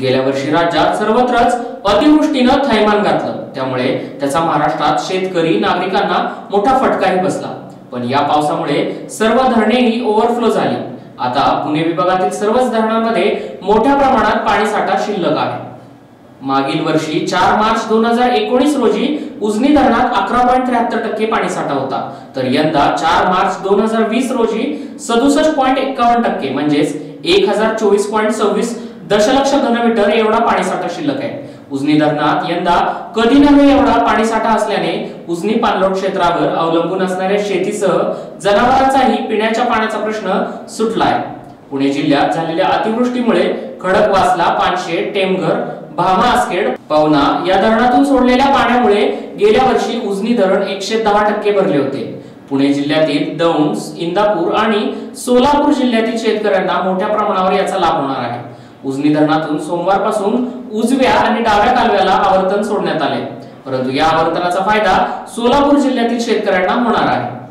गेल्या वर्षी राज्यात सर्वत्रच अतिवृष्टीनं थैमान घातलं, त्यामुळे त्याचा महाराष्ट्रात शेतकरी नागरिकांना मोठा फटकाही बसला। पण या पावसामुळे सर्व धरणेही ओव्हरफ्लो झाली। आता पुणे विभागातील सर्वच धरणांमध्ये मोठ्या प्रमाणात पाणीसाठा शिल्लक आहे। मागील वर्षी 4 मार्च 2019 रोजी उजनी धरणात 11.73% पाणीसाठा होता, तर यंदा 4 मार्च 2020 रोजी 67.51% म्हणजेच 1024.26 दशलक्ष घनमीटर एवढा पाणीसाठा शिल्लक आहे। उजनी धरणात यंदा कधी नव्हे एवढा पाणीसाठा असल्याने उजनी पाणलोट क्षेत्रावर अवलंबून असणाऱ्या शेतीसह जनावरांचाही पिण्याच्या पाण्याचा प्रश्न सुटला आहे। पुणे जिल्ह्यात झालेल्या अतिवृष्टीमुळे खडकवासला, पानशेत, टेमघर, भामा आसखेड, पवना या धरणातून सोडलेल्या पाण्यामुळे गेल्या वर्षी उजनी धरण 110% भरले होते। पुणे जिल्ह्यातील दौंड, इंदापूर आणि सोलापूर जिल्ह्यातील शेतकऱ्यांना मोठ्या प्रमाणावर याचा लाभ होणार आहे। उजनी धरणातून सोमवारपासून उजव्या आणि डाव्या कालव्याला आवर्तन सोडण्यात आले, परंतु या आवर्तनाचा फायदा सोलापूर जिल्ह्यातील शेतकऱ्यांना होणार आहे।